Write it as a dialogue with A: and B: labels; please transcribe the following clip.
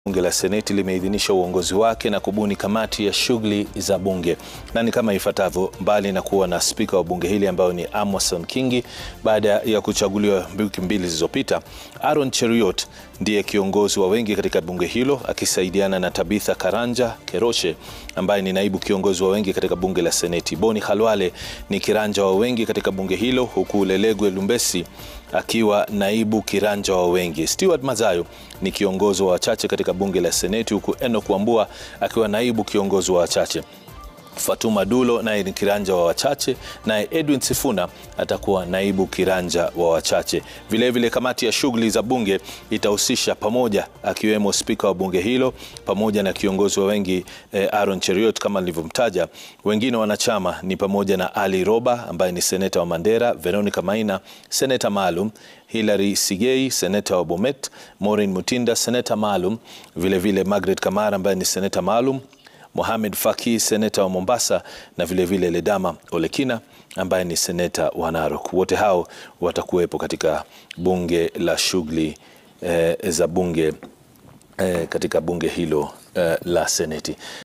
A: Bunge la Seneti limeidhinisha uongozi wake na kubuni kamati ya shughuli za bunge. Na ni kama ifuatavyo: mbali na kuwa na spika wa bunge hili ambao ni Amason Kingi baada ya kuchaguliwa wiki mbili zilizopita, Aaron Cheruiyot ndiye kiongozi wa wengi katika bunge hilo akisaidiana na Tabitha Karanja Keroshe ambaye ni naibu kiongozi wa wengi katika bunge la Seneti. Boni Khalwale ni kiranja wa wengi katika bunge hilo, huku Lelegwe Lumbesi akiwa naibu kiranja wa wengi. Stewart Mazayo ni kiongozi wa wachache katika bunge la Seneti, huku Enoch Wambua akiwa naibu kiongozi wa wachache. Fatuma Dulo naye ni kiranja wa wachache, naye Edwin Sifuna atakuwa naibu kiranja wa wachache. Vilevile kamati ya shughuli za bunge itahusisha pamoja akiwemo spika wa bunge hilo pamoja na kiongozi wa wengi Aaron Cheruiyot kama nilivyomtaja. Wengine wanachama ni pamoja na Ali Roba ambaye ni seneta wa Mandera, Veronica Maina seneta maalum, Hilary Sigei seneta wa Bomet, Maureen Mutinda seneta maalum, vilevile Margaret Kamara ambaye ni seneta maalum, Mohamed Faki seneta wa Mombasa na vilevile Ledama Olekina ambaye ni seneta wa Narok. Wote hao watakuwepo katika bunge la shughuli za bunge katika bunge hilo la Seneti.